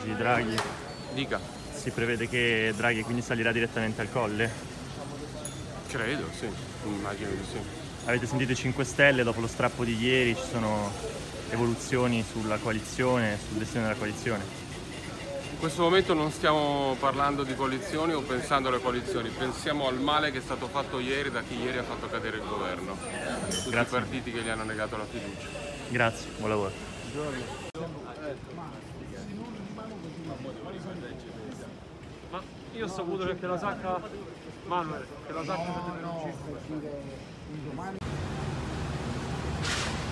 di Draghi. Dica. Si prevede che Draghi quindi salirà direttamente al Colle? Credo, sì, immagino di sì. Avete sentito i 5 Stelle, dopo lo strappo di ieri ci sono evoluzioni sulla coalizione, sul destino della coalizione? In questo momento non stiamo parlando di coalizioni o pensando alle coalizioni, pensiamo al male che è stato fatto ieri da chi ieri ha fatto cadere il governo, tutti i partiti che gli hanno negato la fiducia. Grazie, buon lavoro. Ma io ho saputo che la sacca, Manuel, che la sacca